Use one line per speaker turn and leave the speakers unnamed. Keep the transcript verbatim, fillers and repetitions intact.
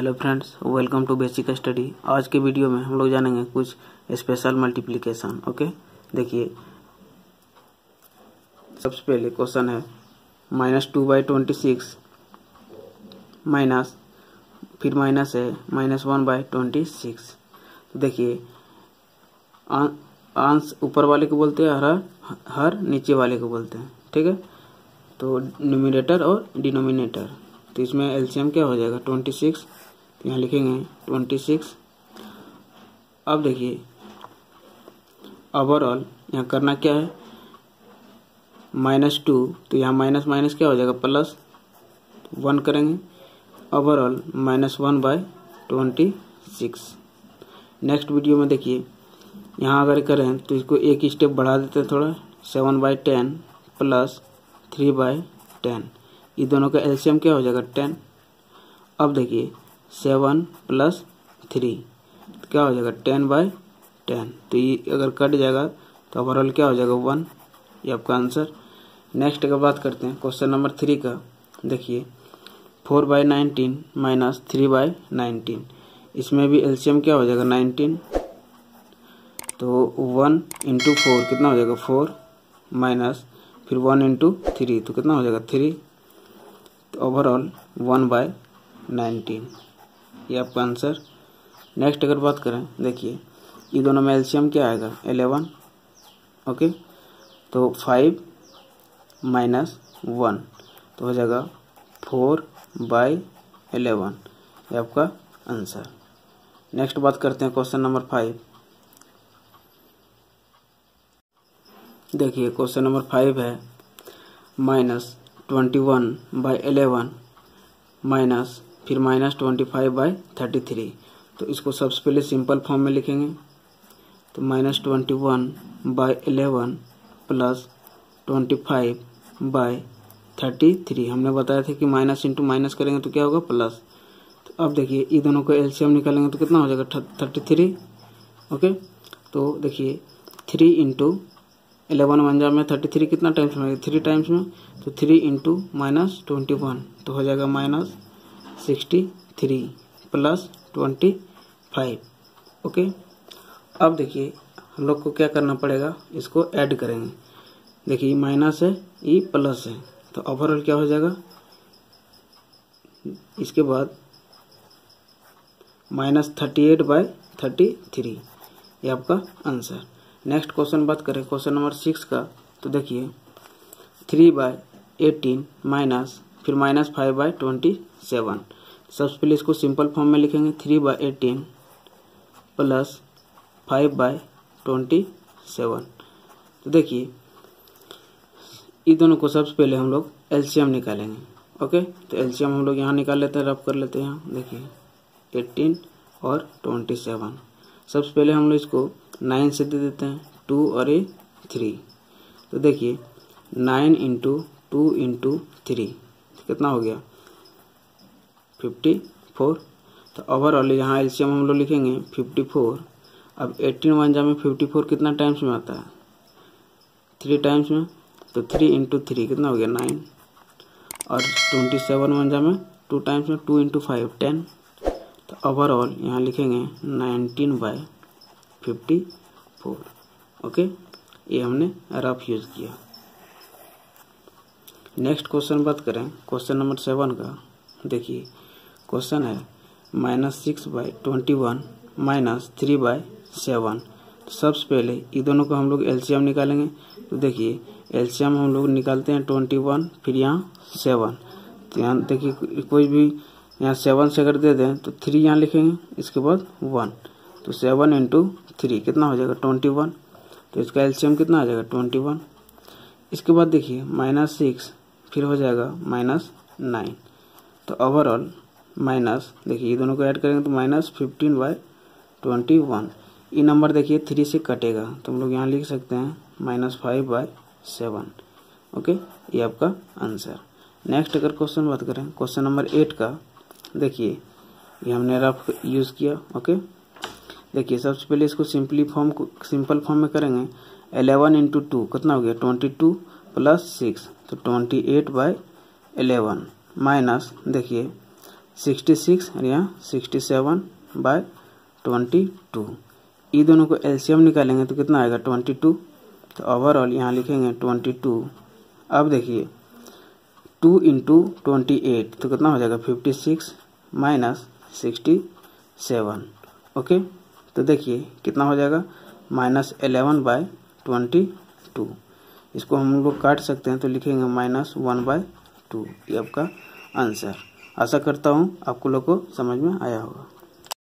Hello friends, welcome to basic study. आज के video में हम लोग जानेंगे कुछ स्पेशल मल्टीप्लिकेशन। ओके, देखिए सबसे पहले क्वेश्चन है minus two by twenty six minus फिर माइनस है minus one by twenty six. तो देखिए अंश ऊपर वाले को बोलते हैं, हर हर नीचे वाले को बोलते हैं। ठीक है, तो न्यूमरेटर और डिनोमिनेटर। तो इसमें एलसीएम क्या हो जाएगा ट्वेंटी सिक्स, यहाँ लिखेंगे ट्वेंटी सिक्स। अब देखिए ओवरऑल यहाँ करना क्या है, माइनस टू, तो यहाँ माइनस माइनस क्या हो जाएगा प्लस वन करेंगे। Overall minus one by twenty six. Next video में देखिए यहाँ अगर करें तो इसको एक स्टेप बढ़ा देते हैं थोड़ा, seven by ten plus three by ten. ये दोनों का एलसीएम क्या हो जाएगा टेन। अब देखिए सेवन प्लस थ्री तो क्या हो जाएगा टेन बाई टेन। तो ये अगर कट जाएगा तो ओवरऑल क्या हो जाएगा वन। ये आपका आंसर। नेक्स्ट का बात करते हैं क्वेश्चन नंबर थ्री का। देखिए four by nineteen minus three by nineteen, इसमें भी एलसीएम क्या हो जाएगा नाइनटीन। तो वन इंटू फोर कितना हो जाएगा फोर, माइनस फिर वन इंटू थ्री तो कितना हो जाएगा थ्री। तो ओवरऑल वन बाय नाइनटीन, ये आपका आंसर। नेक्स्ट अगर बात करें, देखिए ये दोनों में एलसीएम क्या आएगा इलेवन। ओके, तो फाइव माइनस वन तो हो जाएगा फोर बाई इलेवन, ये आपका आंसर। नेक्स्ट बात करते हैं क्वेश्चन नंबर फाइव। देखिए क्वेश्चन नंबर फाइव है minus twenty one by eleven minus फिर minus twenty five by thirty three. तो इसको सबसे पहले सिंपल फॉर्म में लिखेंगे। तो minus twenty one by eleven plus twenty five by thirty three. हमने बताया था कि माइनस इंटू माइनस करेंगे तो क्या होगा प्लस। तो अब देखिए ये दोनों को एलसीएम निकालेंगे तो कितना हो जाएगा थर्टी थ्री। ओके, तो देखिए थ्री इंटू इलेवन वन जा में थर्टी थ्री कितना टाइम्स में, थ्री टाइम्स में। तो three into minus twenty one तो हो जाएगा minus sixty three plus twenty five. Okay, अब देखिए हम लोग को क्या करना पड़ेगा, इसको ऐड करेंगे। देखिए माइनस है, ये प्लस है, तो ओवरऑल क्या हो जाएगा, इसके बाद minus thirty eight by thirty three, ये आपका आंसर। नेक्स्ट क्वेश्चन बात करें क्वेश्चन नंबर सिक्स का। तो देखिए थ्री बाई एटीन माइनस फिर minus five by twenty seven. सबसे पहले इसको सिंपल फॉर्म में लिखेंगे, three by eighteen plus five by twenty seven. तो देखिए ये दोनों को सबसे पहले हम लोग एलसीएम निकालेंगे। ओके, तो एलसीएम हम लोग यहाँ निकाल लेते हैं, रफ कर लेते हैं। यहाँ देखिए एटीन और ट्वेंटी सेवन। सबसे पहले हम लोग इसको नाइन से दे देते हैं, टू और ए थ्री। तो देखिए nine into two into three कितना हो गया फिफ्टी फोर। तो ओवरऑल यहाँ एलसीएम हम लोग लिखेंगे फिफ्टी फोर। अब एटीन वन जा में फिफ्टी फोर कितना टाइम्स में आता है, थ्री टाइम्स में। तो थ्री इंटू थ्री कितना हो गया नाइन, और ट्वेंटी सेवन वन जा में टू टाइम्स में, टू इंटू फाइव टेन। तो ओवरऑल यहाँ लिखेंगे nineteen by fifty four. Okay, ये हमने रफ यूज किया। नेक्स्ट क्वेश्चन बात करें क्वेश्चन नंबर सेवन का। देखिए क्वेश्चन है minus six by twenty one minus three by seven. तो सबसे पहले ये दोनों को हम लोग एलसीएम निकालेंगे। तो देखिए एलसीएम हम लोग निकालते हैं ट्वेंटी वन फिर यहाँ सेवन। तो यहाँ देखिए कोई भी यहाँ सेवन से अगर दे दें तो थ्री यहाँ लिखेंगे, इसके बाद वन। तो सेवन इंटू थ्री कितना हो जाएगा ट्वेंटी वन। तो इसका एलसीएम कितना आ जाएगा ट्वेंटी वन। इसके बाद देखिए माइनस सिक्स फिर हो जाएगा माइनस नाइन। तो ओवरऑल माइनस, देखिए ये दोनों को ऐड करेंगे तो minus fifteen by twenty one. ये नंबर देखिए थ्री से कटेगा तो हम लोग यहाँ लिख सकते हैं minus five by seven. Okay, ये आपका आंसर। नेक्स्ट अगर क्वेश्चन बात करें क्वेश्चन नंबर एट का। देखिए ये हमने रफ यूज किया। ओके, देखिए सबसे पहले इसको सिंपली फॉर्म को सिंपल फॉर्म में करेंगे। इलेवन इंटू टू कितना हो गया ट्वेंटी टू प्लस सिक्स, तो twenty eight by eleven minus देखिए सिक्सटी सिक्स और यहाँ sixty seven by twenty two. ये दोनों को एलसीएम निकालेंगे तो कितना आएगा ट्वेंटी टू। तो ओवरऑल यहाँ लिखेंगे ट्वेंटी टू। अब देखिए टू इंटू ट्वेंटी एट तो कितना हो जाएगा fifty six minus sixty seven. Okay, तो देखिए कितना हो जाएगा minus eleven by twenty two. इसको हम लोग काट सकते हैं तो लिखेंगे माइनस वन बाय टू। ये आपका आंसर। आशा करता हूँ आपको लोग को समझ में आया होगा।